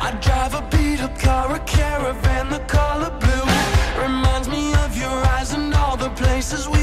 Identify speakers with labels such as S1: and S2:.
S1: I drive a beat up car, a caravan, the color blue reminds me of your eyes and all the places we